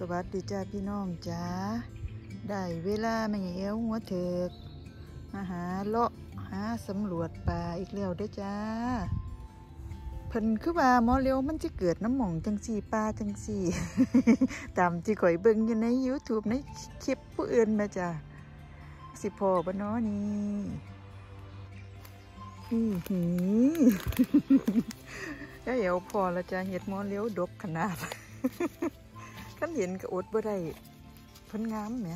วัสดีจ้าพี่น้องจ้าได้เวลาแม่เอวหัวเถิกมาหาเลาะหาสำรวจป่าอีกแล้วเด้อจ้าเพิ่นคือว่าหมอเลี้ยวมันจะเกิดน้ำหม่องจังสี่ป่าจังสี่ ตามที่ข่อยเบิ่งอยู่ใน YouTube ในคลิปผู้อื่นนะจ้าสิพอบ่เนาะนี่แล้วเดี๋ยวพอแล้วจ้าเห็ดหมอเลี้ยวดกขนาด ท่านเห็นก็อดบ่ได้เพิ่นงามแหม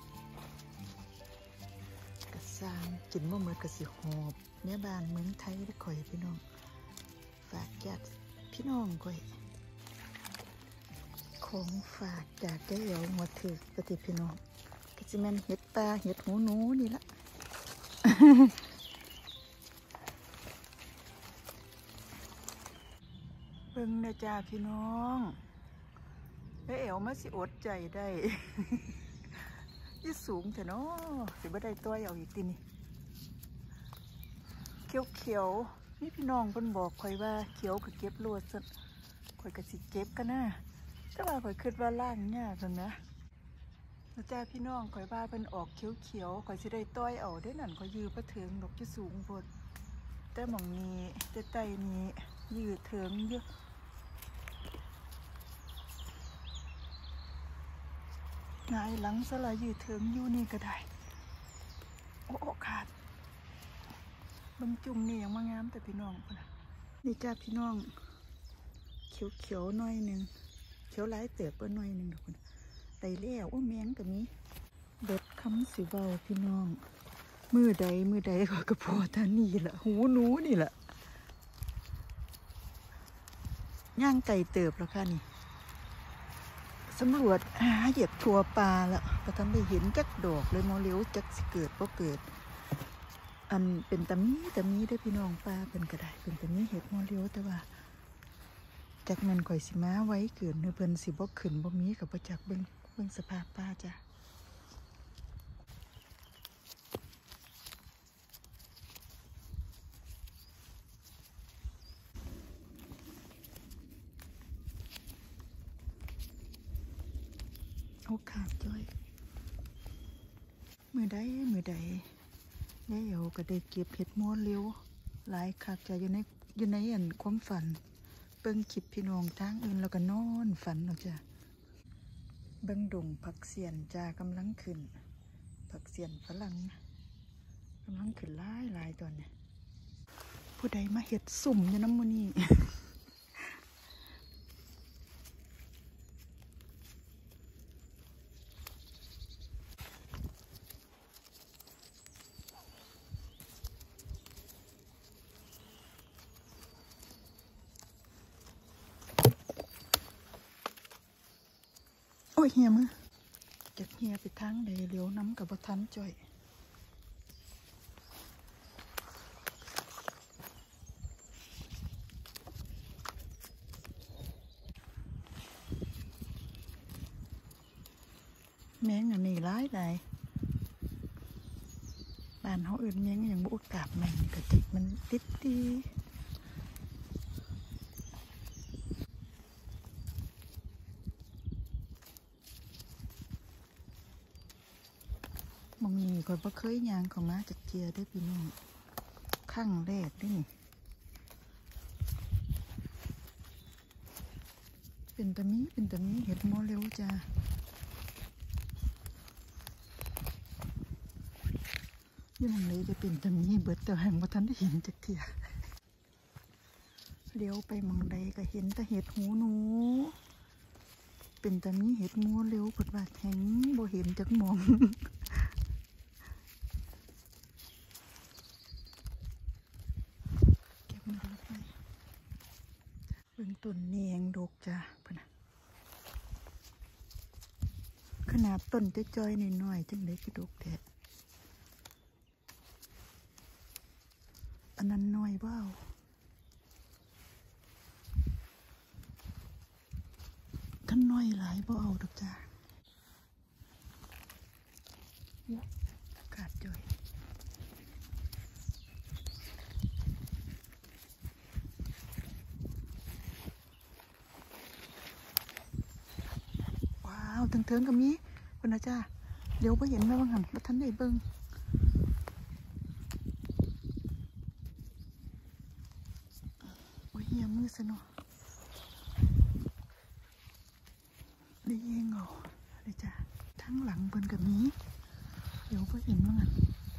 กระซางกินบ่หมดก็สิหอบแม่บ้านเมืองไทยได้ข่อยพี่น้องฝากญาติพี่น้องข่อยของฝากจากได้เหวหัวถึกปฏิพี่น้องก็สิแม่นเห็ดปลาเห็ดหูหนูนี่ละ เบิ่งนะจ้าพี่น้องแล้วเอวมาสิอดใจได้ ยี่สูงแต่เนาะสิบ่ได้ตัวเอาอีกทีนี่เขียวนี่พี่น้องเพิ่นบอกข่อยว่าเขียวก็เก็บโลดซั่นข่อยก็สิเก็บกันนะแต่ว่าข่อยคิดว่าล่างยากซั่นนะแล้วจ้าพี่น้องข่อยว่าเพิ่นออกเขียวข่อยสิได้ต้อยเอาได้นั่นข่อยยือบ่ถึงดอกที่สูงโพดแต่หม่องนี้แต่ใต้นี้ยือถึงอยู่นายหลังสลายยืดเถิงอยู่นี่ก็ได้โอ้ขาดบางจุ่มนี่ยังมางามแต่พี่น้องนะนี่จ้าพี่น้องเขียวหน่อยหนึ่งเขียวหลายเติบหน่อยหนึ่งทุกคนไตเลี้ยวโอ้แมงกับนี้เบิดคำสิเบาพี่น้องมือใดก็กระโปงท่านี่แหละหูหนูนี่แหละย่างไก่เติบแล้วค่ะนี่สำรวจเหยียบทัวปลาแล้วก็ทำได้เห็นจักดอกเลยมอเลี้ยวจักสิเกิดเพราะเกิดอันเป็นตะมีได้พี่น้องปลาเป็นกระไดเป็นตะมีเห็ดมอเลี้ยวแต่ว่าจากมันข่อยสิม้าไว้เกิดเนื้อเพิ่นสิบ่ขึ้นบ่มีกับประจักเบิ่งสภาพปลาจ้ะโอ้ขาดจ้อยมือใดได้เอาก็ได้เก็บเห็ดม้วนเร็วหลายคักจะอยู่ในอันความฝันเบิ่งคลิปพี่น้องทางอื่นแล้วก็นอนฝันเราจ้ะเบิ่งดงผักเสียนจ้ากำลังขึ้นผักเสียนฝรั่งกำลังขึ้นหลายตอนนี้ผู้ใดมาเห็ดสุ่มอยู่น้ำมูนี่ โอ้ยเฮียมือเก็บเฮียไปทางใดเลี้ยวน้ำกับบทันจ่อยแมงอันนี้ร้ายใดบ้านเขาอื่นแมงอย่างบุกกาบมันกระติกมันติดดีมองนี่ก่อนบ่เคยยางเขามาจากเทียได้พี่น้องข้างแรกนี่เป็นตะมีเห็ดโมเร็วจ้ายังเลยจะเป็นตะมีเบิดแต่แห่งบ่ทันได้เห็นจากเทียเลี้ยวไปมองใดก็เห็นแต่เห็ดหูหนูเป็นตะมีเห็ดโมเร็วกดว่าแข็งบ่เห็นจากมองเบิ่งต้นเนียงดกจ้าพุ่นน่ะขนาดต้นจะจ้อยน้อยๆจังเลยคือดกแท้อันนั้นน้อยเบ้าท่านน้อยหลายบ่เอาดอกจ้าขาดจ้อยเถิงๆก็มีเพิ่นนะจ้าเดี๋ยวบ่เห็นแม่ว่าหั่นบ่ทันได้เบิ่งโอ้ยเหี่ยมือซะเนาะได้เองเอาเลยจ้าทั้งหลังเพิ่นก็มีเดี๋ยวบ่เห็นว่าหั่น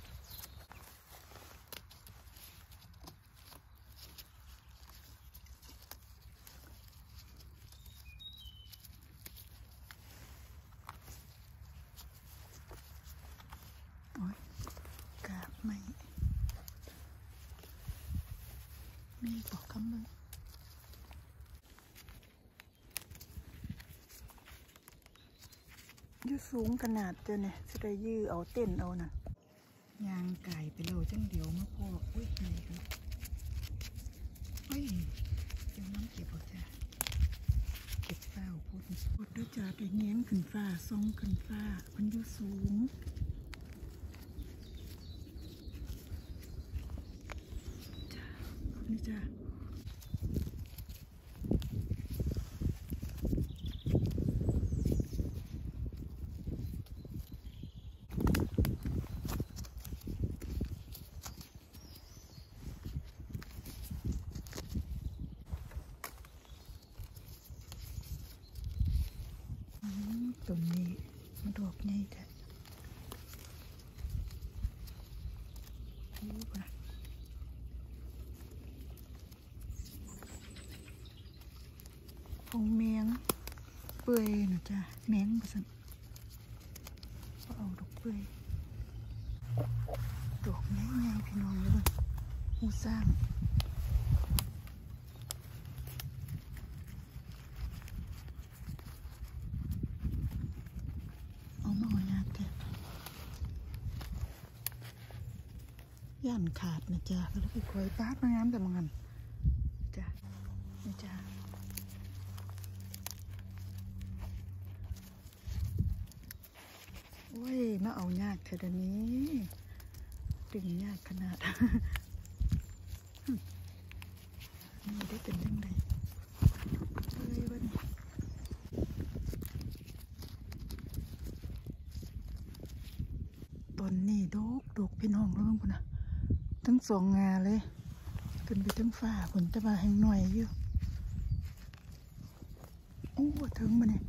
มีบอกคำมึงยืดสูงขนาดเจ้าเนี่ยจะได้ยื้อเอาเต้นเอาน่ะยางไก่ไปโลจังเดียวมาพออุ้ยไหนกันเฮ้ยเดี๋ยวน้ำเก็บเอาจ้ะเก็บเฝ้าพูดด้วยจ้าไปเงี้ยขึ้นฟ้าซองขึ้นฟ้ามันยืดสูงจ้านี่จ้าตรงนี้มันดอกใหญ่แท้รู้ปะพงเมียงเปื่อยนะจ๊ะแมงประสันก็เอาดอกเปื่อยดอกใหญ่ๆพี่น้องเลยหูสร้างย่านขาดนะจ๊ะแล้วไปคอยปาดมางามแต่มังหันจ้ะนี่จ้ะโอ้ยมาเอายากเท่านี้ดึงยากขนาดนี่ได้เป็นยังไงเฮ้ยวันต้นนี่ดกพี่น้องแล้วมั้งนะทั้งสองงาเลยขึ้นไปทั้งฝ้าผลตะบาแห้งหน่อยอยู่โอ้ถึงมาเนี่ย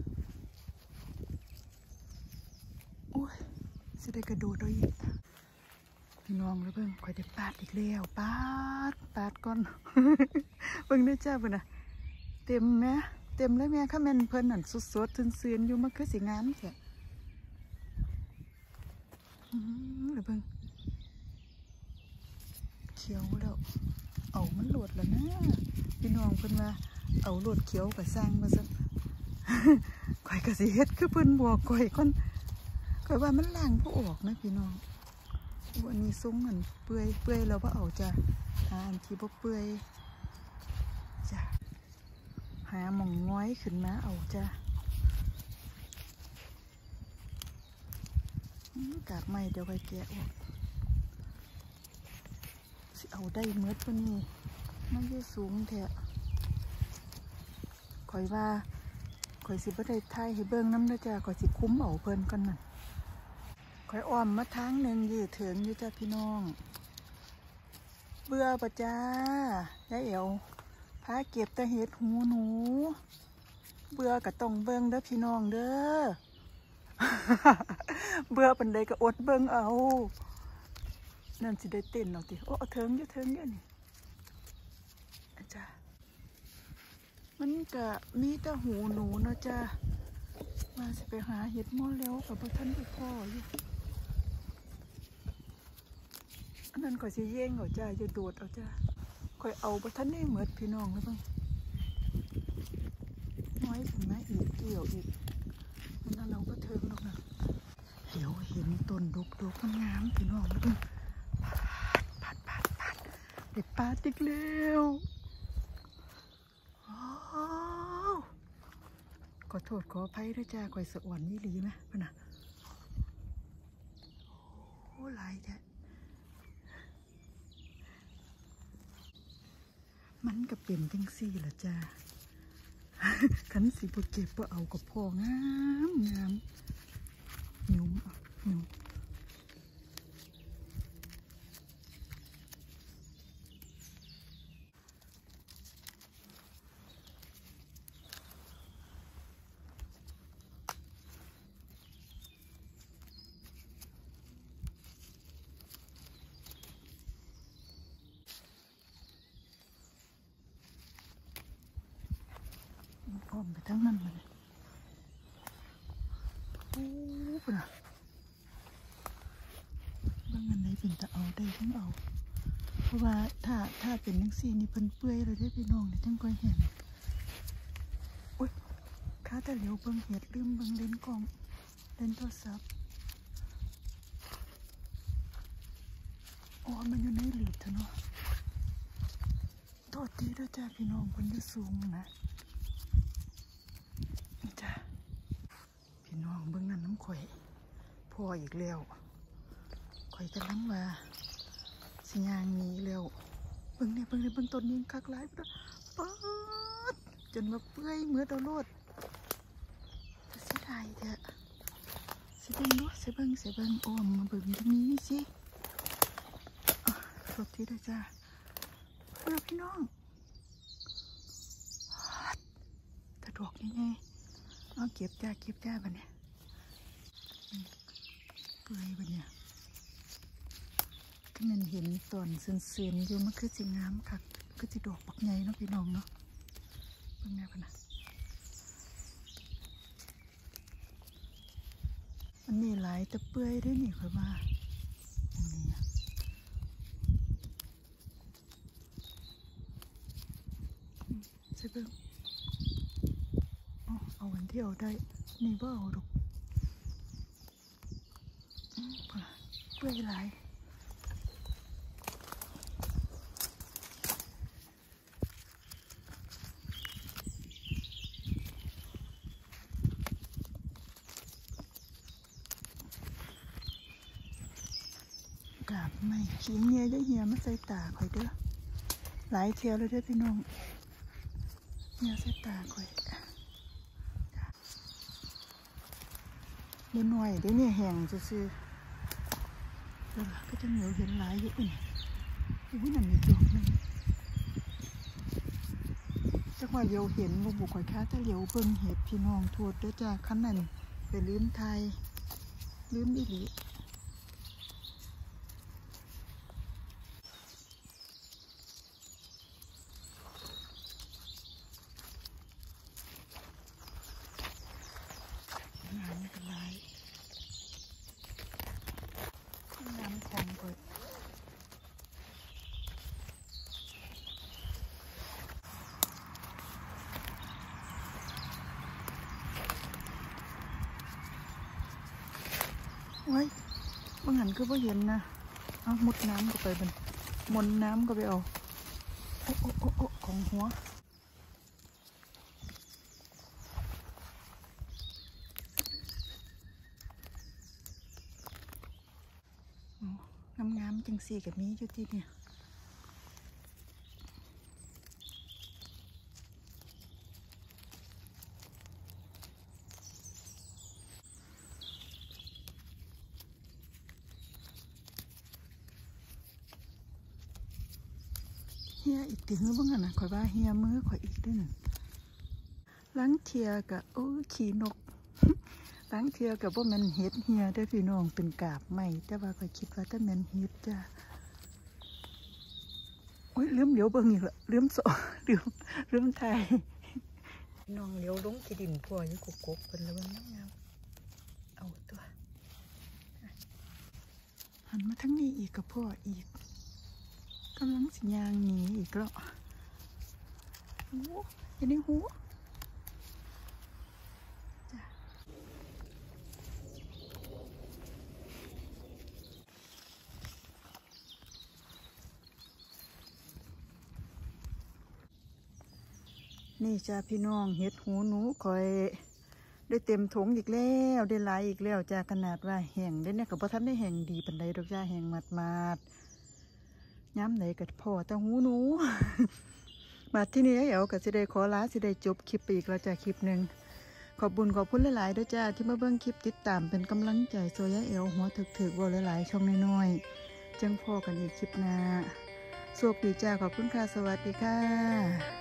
โอ้ยจะได้กระโดดด้วยพี่น้องแล้วเพิ่งคอยได้ปาดอีกแล้วปาดก่อนเพิ่งได้จ้าเพิ่นน่ะเต็มไหมเต็มเลยแม่ข้าแม่นเพิ่นนั่นสดๆซื่นๆอยู่มันคือสีงามแท้แล้วเพิ่งเขียวแล้วเอามันโหลดแล้วนะพี่น้องเพิ่นว่าเอาโหลดเขียวกับสร้างมาสักข่อยกะสิเฮ็ดคือเพิ่นบอกข่อยว่ามันล้างผู้ออกนะพี่น้องวันนี้ซุ้งเหมือนเปื่อยเราว่าเอาจ้ะอันที่บ่เปื่อยจ้ะหาหม่องง้อยขึ้นมาเอาจ้ะกาบไม้เดี๋ยวไปแกะออกสิเอาได้เมื่อวันนี้มันอยู่สูงแท้ข่อยว่าข่อยสิบ่ได้ถ่ายให้เบิ่งน้ำนะจ้ะข่อยสิคุ้มเอาเพิ่นกันน่ะข่อยอ้อมมาทางหนึ่งยืดเถิงอยู่จ้ะพี่น้องเบื่อปะจ้ายายเอ๋วพาเก็บแต่เห็ดหูหนูเบื่อก็ต้องเบิ่งเด้อพี่น้องเด้อ เบื่อปันใดก็อดเบิ่งเอานั่นสิได้เต้นเอาติโอ้เถิงอยู่นี่จ้ะมันก็มีแต่หูหนูเนาะจ้ะมาสิไปหาเห็ดหม้อแล้วกับพ่อท่านพ่ออยู่อันนั้นก็สิเย่งเอาจ้ะจะโดดเอาจ้ะคอยเอาพ่อท่านนี่เหมือนพี่น้องแล้วบ้างน้อยถึงไหมอีกเกี่ยวอีกนั่นเราก็เทิงแล้วนะเดี๋ยวเห็นต้นดกมันงามพี่น้องแล้วบ้างปัดได้ปาดอีกแล้วขอโทษขออภัยด้วยจ้าคอยสะอ่อนนี่หลีไหมพ่อน่ะโอ้ลายจ้ะมันก็เป็นจังซี่ละจ้าหขันสีบ่เก็บบ่เอากับพ่องามงามหนุ่มหนุ่มอ้อมไปทั้งนั้นเลยโอ้ปะบางอันไหนเป็นตะเอาได้ทั้งเอาเพราะว่าถ้าเป็นนังซี่นี่เพิ่นเปื่อยเลยได้พี่น้องเนี่ยจังก้อยแห้งโอ๊ยข้าแต่เหลียวเบิ่งเห็ดลืมเบิ่งเลนกล้องเลนโทรศัพท์อ๋อมันอยู่ในหลืบเถอะเนาะโทษทีด้วยจ้าพี่น้องคนจะสูงนะจ้าพี่น้องเบิ่งนั่นน้ำข่อยพ่ออีกแล้วข่อยกำลังว่าสิยางนี้แล้วเบิ่งเนี่ยเบิ่งต้นนี้คักหลายปุ๊บจนมาเปื่อยเมื่อตลอดจะเสียดายเถอะเสียเบิ่งดูเสียเบิ่งอ้อมมาเบิ่งตรงนี้สิโทษทีด้วยจ้าเพื่อพี่น้องถ้าดอกยังไงเอาเก็บจ้าบัดเนี่ยเปื่อยบัดเนี่ยก็มันเห็นตอนเส้นอยู่มันคือสีงามค่ะคือสีดอกปักใหญ่เนาะพี่น้องเนาะเป็นไงพะนะอันนี้หลายแต่เปื่อยได้นี่ค่อยว่าอันนี้ใช่เบิ้งเอาวันที่เอาได้นี่บ่เอาดอกเปื่อยหลายกาบไม่ขี้เมียเหียมาใส่ตาข่อยเด้อหลายเที่ยวเลยเด้อพี่น้องเหียใส่ตาข่อยเดี๋ยวหน่อยเดี๋ยวเนี่ยแห้งซื่อๆแล้วก็จะเหนียวเห็นหลายอยู่นี่นั่นมีดอกนึงจักว่าเดียวเห็นบุกข่อยค้าแต่เหลียวเบิ่งเห็ดพี่น้องโทษเด้อจ้าคันนั้นไปลืมไทยลืมอีหลีไว้บางหันก็บ่เห็นนะเอามุดน้ำก็ไปบนมนน้ำก็ไปเอาโอ้ของหัวงามจังสีกับนี้อยู่ที่เนี่ยเฮียอีกถึงบ้างอ่ะนะข่อยว่าเฮียมือข่อยอีกด้วยหนึ่งล้างเทียกับโอ้ขี่นกล้างเทียกับว่ามันเฮ็ดเฮียได้พี่น้องเป็นกาบใหม่แต่ว่าข่อยคิดว่าถ้ามันเฮ็ดจ้าโอ้ยลืมเหลียวเบิ่งอีกละลืมโซ่ลืมไทยน้องเหลียวลงที่ดินพ่ออยู่กุกเป็นแล้วมันงามเอาตัวหันมาทั้งนี้อีกกับพ่ออีกกำลังสัญญาณหนีอีกแล้วโอ้ยในหูนี่จ้าพี่น้องเห็ดหูหนูคอยได้เต็มถุงอีกแล้วได้หลายอีกแล้วจ้าขนาดว่าแห้งได้เนี่ยกับพ่อท่านได้แห้งดีปันใดดอกจ้าแห้งมาดย้ำไหนกับพ่อแต่หูหนูบาดที่นี้เอ๋วก็สิได้ขอลาสิได้จบคลิปไปอีกแล้วจ้าคลิปหนึ่งขอบคุณหลายๆด้วยจ้าที่มาเบิ่งคลิปติดตามเป็นกำลังใจโซยะเอ๋วหัวถึกๆว่าหลายๆช่องน้อยๆจังพอกันอีกคลิปหน้าโชคดีจ้าขอบคุณค่ะสวัสดีค่ะ